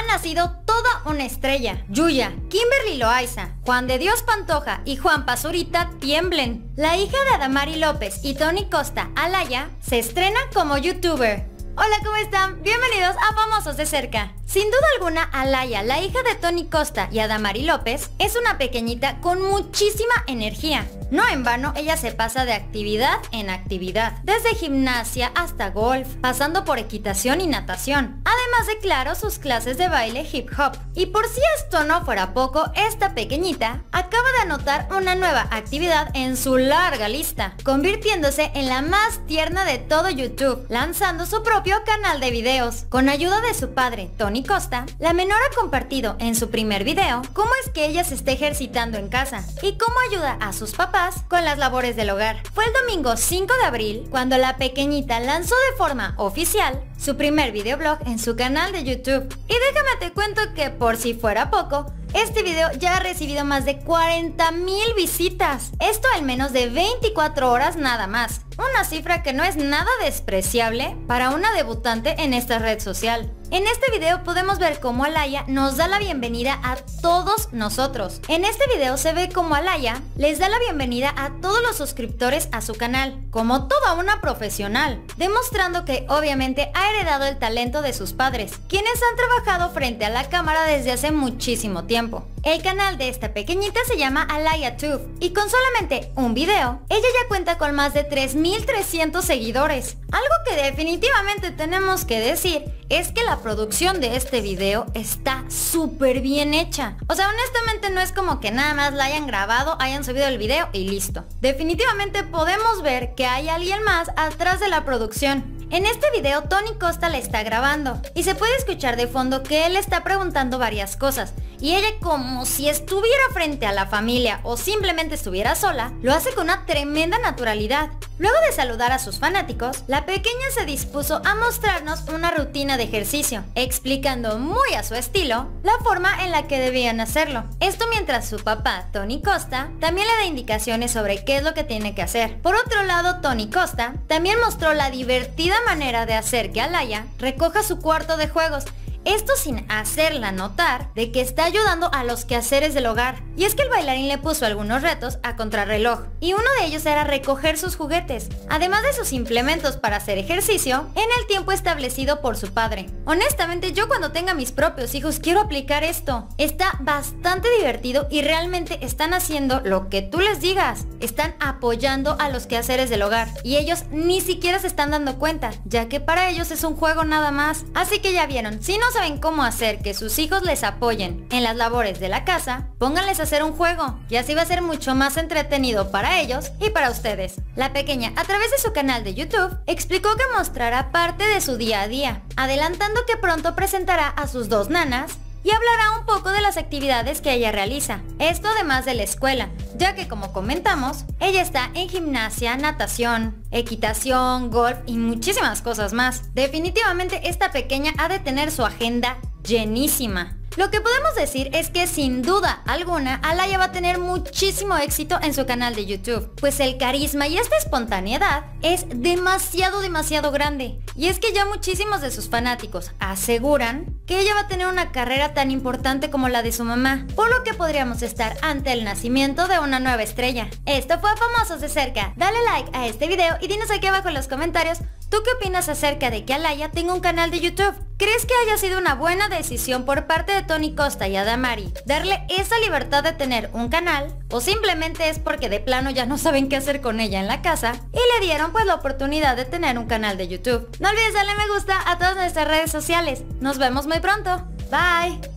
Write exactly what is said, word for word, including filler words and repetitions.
nacido toda una estrella. Yuya, Kimberly Loaiza, Juan de Dios Pantoja y Juan Pazurita tiemblen. La hija de Adamari López y Tony Costa, Alaya, se estrena como youtuber. Hola, ¿cómo están? Bienvenidos a Famosos de Cerca. Sin duda alguna, Alaya, la hija de Tony Costa y Adamari López, es una pequeñita con muchísima energía. No en vano, ella se pasa de actividad en actividad, desde gimnasia hasta golf, pasando por equitación y natación. Además de, claro, sus clases de baile hip hop. Y por si esto no fuera poco, esta pequeñita acaba de anotar una nueva actividad en su larga lista, convirtiéndose en la más tierna de todo YouTube, lanzando su propio canal de videos. Con ayuda de su padre, Tony Costa, la menor ha compartido en su primer video cómo es que ella se está ejercitando en casa y cómo ayuda a sus papás con las labores del hogar. Fue el domingo cinco de abril cuando la pequeñita lanzó de forma oficial su primer videoblog en su canal de YouTube. Y déjame te cuento que, por si fuera poco, este video ya ha recibido más de cuarenta mil visitas. Esto en menos de veinticuatro horas nada más. Una cifra que no es nada despreciable para una debutante en esta red social. En este video podemos ver cómo Alaya nos da la bienvenida a todos nosotros. En este video se ve cómo Alaya les da la bienvenida a todos los suscriptores a su canal, como toda una profesional, demostrando que obviamente ha heredado el talento de sus padres, quienes han trabajado frente a la cámara desde hace muchísimo tiempo. El canal de esta pequeñita se llama AlayaTube y con solamente un video, ella ya cuenta con más de tres mil trescientos seguidores. Algo que definitivamente tenemos que decir es que la producción de este video está súper bien hecha. O sea, honestamente no es como que nada más la hayan grabado, hayan subido el video y listo. Definitivamente podemos ver que hay alguien más atrás de la producción. En este video Tony Costa la está grabando y se puede escuchar de fondo que él está preguntando varias cosas y ella, como si estuviera frente a la familia o simplemente estuviera sola, lo hace con una tremenda naturalidad. Luego de saludar a sus fanáticos, la pequeña se dispuso a mostrarnos una rutina de ejercicio, explicando muy a su estilo la forma en la que debían hacerlo. Esto mientras su papá, Tony Costa, también le da indicaciones sobre qué es lo que tiene que hacer. Por otro lado, Tony Costa también mostró la divertida manera de hacer que Alaya recoja su cuarto de juegos. Esto sin hacerla notar de que está ayudando a los quehaceres del hogar. Y es que el bailarín le puso algunos retos a contrarreloj, y uno de ellos era recoger sus juguetes, además de sus implementos para hacer ejercicio, en el tiempo establecido por su padre. Honestamente, yo cuando tenga mis propios hijos quiero aplicar esto. Está bastante divertido y realmente están haciendo lo que tú les digas. Están apoyando a los quehaceres del hogar, y ellos ni siquiera se están dando cuenta, ya que para ellos es un juego nada más. Así que ya vieron, si no saben cómo hacer que sus hijos les apoyen en las labores de la casa, pónganles a hacer un juego y así va a ser mucho más entretenido para ellos y para ustedes. La pequeña, a través de su canal de YouTube, explicó que mostrará parte de su día a día, adelantando que pronto presentará a sus dos nanas y hablará un poco de las actividades que ella realiza. Esto además de la escuela, ya que, como comentamos, ella está en gimnasia, natación, equitación, golf y muchísimas cosas más. Definitivamente esta pequeña ha de tener su agenda llenísima. Lo que podemos decir es que sin duda alguna Alaya va a tener muchísimo éxito en su canal de YouTube, pues el carisma y esta espontaneidad es demasiado demasiado grande. Y es que ya muchísimos de sus fanáticos aseguran que ella va a tener una carrera tan importante como la de su mamá, por lo que podríamos estar ante el nacimiento de una nueva estrella. Esto fue Famosos de Cerca. Dale like a este video y dinos aquí abajo en los comentarios ¿tú qué opinas acerca de que Alaya tenga un canal de YouTube? ¿Crees que haya sido una buena decisión por parte de Tony Costa y Adamari darle esa libertad de tener un canal? ¿O simplemente es porque de plano ya no saben qué hacer con ella en la casa y le dieron pues la oportunidad de tener un canal de YouTube? No olvides darle me gusta a todas nuestras redes sociales. Nos vemos muy pronto. Bye.